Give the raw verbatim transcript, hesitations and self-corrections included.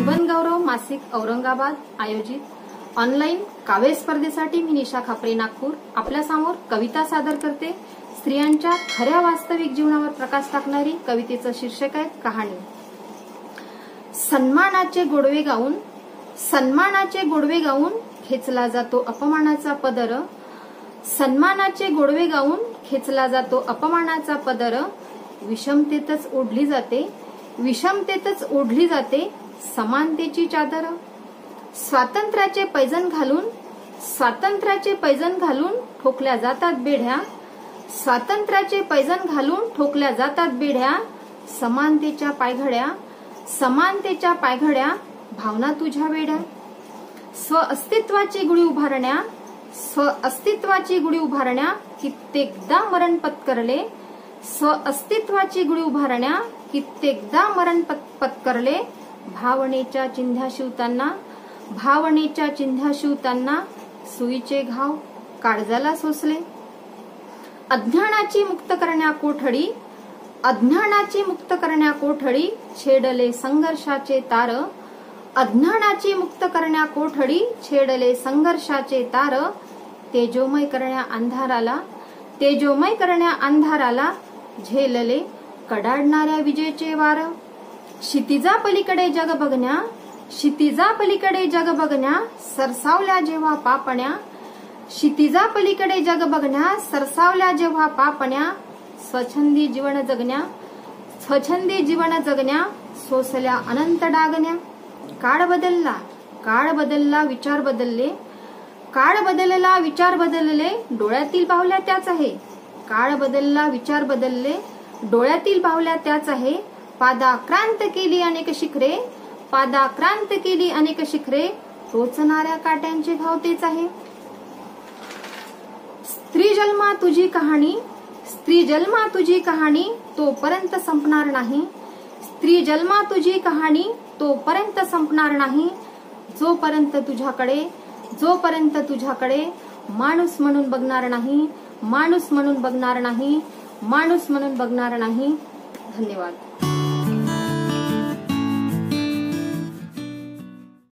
जीवन गौरव मासिक औरंगाबाद आयोजित ऑनलाईन काव्य स्पर्धेसाठी मी निशा खापरे नागपूर आपल्या समोर कविता सादर करते। स्त्रियांच्या खऱ्या वास्तविक जीवनावर प्रकाश टाकणारी कवितेचं शीर्षक आहे कहाणी। सन्मानाचे गोडवे गाऊन सन्मानाचे गोडवे गाऊन खेचला जातो अपमानाचा पदर। सन्मानाचे गोडवे गाऊन खेचला जातो अपमानाचा पदर। विषमतेतच ओढली जाते विषमतेतच ओढली जाते समानतेची चादर। स्वातंत्र्याचे पैजण घालून स्वातंत्र्याचे पैजण घालून ठोकल्या जातात बेढ्या। स्वातंत्र्याचे पैजण घालून ठोकल्या जातात बेढ्या। समानतेच्या पायघड्या समानतेच्या पायघड्या भावना तुझ्या वेड्या। स्व अस्तित्वाची गुढी उभारण्या स्व अस्तित्वाची गुढी उभारण्या कित्येकदा मरण पत्करले। स्व अस्तित्वाची गुढी उभारण्या कित्येकदा मरण पत्करले। भावनेच्या चिंध्या शिवताना भावनेच्या चिंध्या शिवताना सुईचे घाव काळजाला सोसले। अज्ञानाची मुक्त करण्या कोठडी अज्ञानाची मुक्त करण्या कोठडी छेडले संघर्षाचे तार। अज्ञानाची मुक्त करण्या कोठडी छेडले संघर्षाचे तार। तेजोमय करण्या अंधाराला तेजोमय करण्या अंधाराला झेलले कडाडणाऱ्या विजेचे वार। क्षितिजा पलीकडे जग बघण्या क्षितिजा पलीकडे जग बघण्या सरसावल्या जेव्हा पापण्या। क्षितिजा पलीकडे जग बघण्या सरसावल्या जेव्हा पापण्या। स्वच्छंदी जीवन जगण्या स्वच्छंदी जीवन जगण्या सोसल्या अनंत डागण्या। काळ बदलला काळ बदलला विचार बदलले काळ बदलला विचार बदलले डोळ्यातील बाहुल्या त्याच आहे। काळ बदलला विचार बदलले डोळ्यातील बाहुल्या त्याच आहे। पादाक्रांत केली अनेक शिखरे पादाक्रांत केली अनेक शिखरे टोचणाऱ्या काट्यांचे घाव तेच आहे। स्त्री जन्मा तुझी कहाणी स्त्री जन्मा तुझी कहाणी तोपर्यंत संपणार नाही। स्त्री जन्मा तुझी कहाणी तोपर्यंत संपणार नाही। जोपर्यंत तुझ्याकडे जोपर्यंत तुझ्याकडे माणूस म्हणून बघणार नाही माणूस म्हणून बघणार नाही माणूस म्हणून बघणार नाही। धन्यवाद।